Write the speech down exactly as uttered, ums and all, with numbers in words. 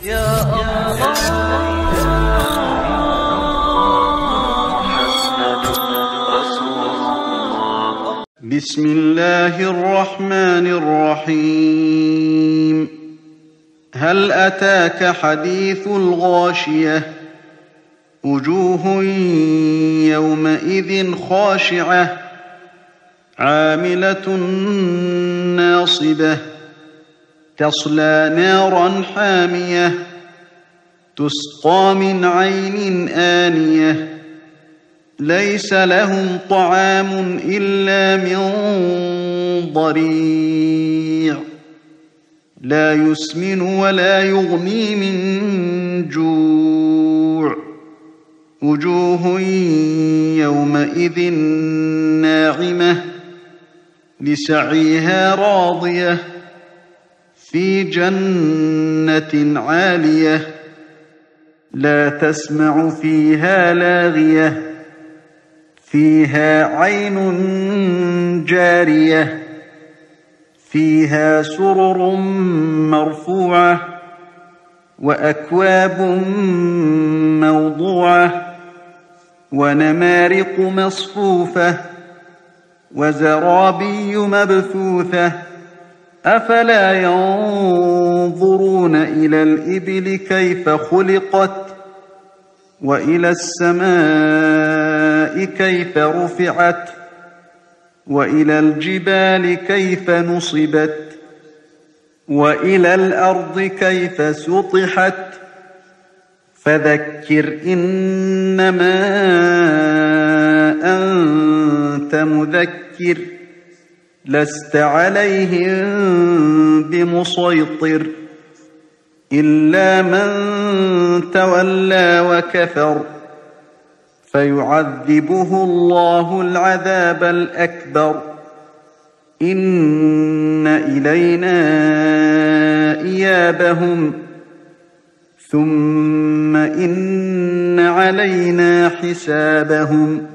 يا الله. بسم الله الرحمن الرحيم. هل أتاك حديث الغاشية؟ وجوه يومئذ خاشعة عاملة ناصبة تصلى نارا حامية تسقى من عين آنية ليس لهم طعام إلا من ضريع لا يسمن ولا يغني من جوع وجوه يومئذ ناعمة لسعيها راضية في جنة عالية لا تسمع فيها لاغية فيها عين جارية فيها سرر مرفوعة وأكواب موضوعة ونمارق مصفوفة وزرابي مبثوثة أفلا ينظرون إلى الإبل كيف خلقت وإلى السماء كيف رفعت وإلى الجبال كيف نصبت وإلى الأرض كيف سطحت فذكر إنما أنت مذكر لست عليهم بمسيطر إلا من تولى وكفر فيعذبه الله العذاب الأكبر إن إلينا إيابهم ثم إن علينا حسابهم